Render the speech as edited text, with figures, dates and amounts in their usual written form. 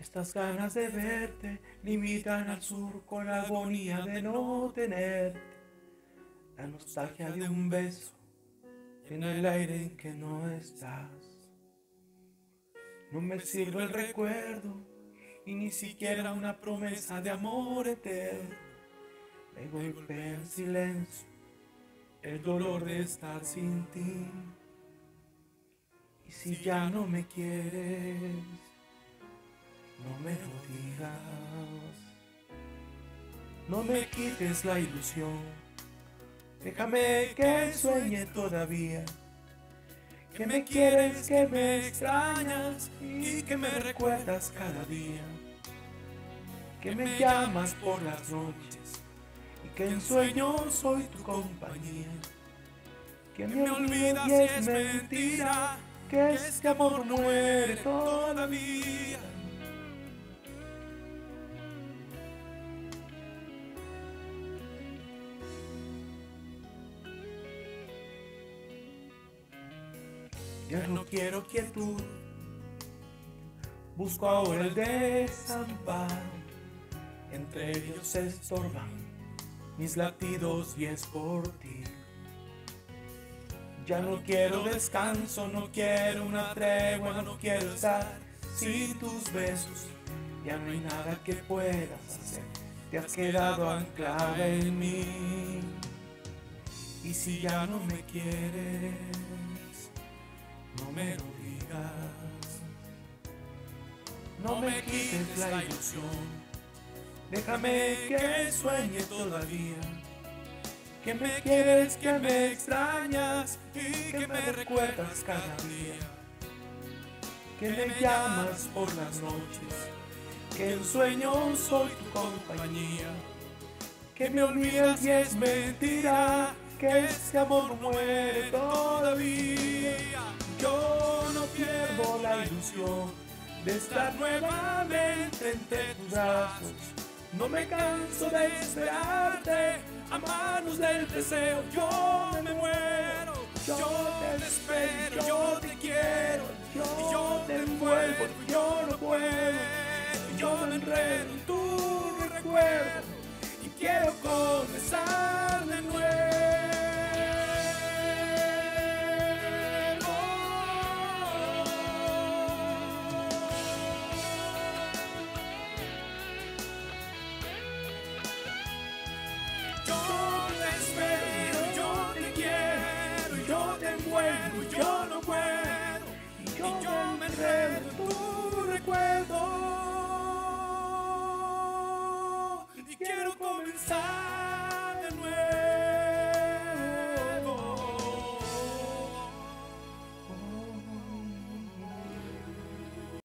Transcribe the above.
Estas ganas de verte limitan al sur con la agonía de no tenerte. La nostalgia de un beso en el aire en que no estás. No me sirve el recuerdo y ni siquiera una promesa de amor eterno. Me golpea en silencio el dolor de estar sin ti. Y si ya no me quieres, no me lo digas. No me quites la ilusión. Déjame que sueñe todavía. Que me quieres, que me extrañas y que me recuerdas cada día. Que me llamas por las noches y que en sueños soy tu compañía. Que me olvidas y es mentira, que este amor muere todavía. Ya no quiero quietud, busco ahora el desamparo. Entre ellos se estorban mis latidos y es por ti. Ya no quiero descanso, no quiero una tregua, no quiero estar sin tus besos. Ya no hay nada que puedas hacer, te has quedado anclada en mí. Y si ya no me quieres, no me lo digas. No me quites la ilusión. Déjame que sueñe todavía. Que me quieres, que me extrañas y que me recuerdas cada día. Que me llamas por las noches, que en sueños soy tu compañía. Que me olvidas y es mentira, que este amor muere todavía. Yo no pierdo la ilusión de estar nuevamente entre tus brazos. No me canso de esperarte, a manos del deseo yo me muero. Yo te espero, yo te quiero, y yo te envuelvo, yo no puedo. Yo me enredo en tu recuerdo y quiero comenzar de nuevo. Yo no puedo, y yo me enredo en tu recuerdo y quiero comenzar.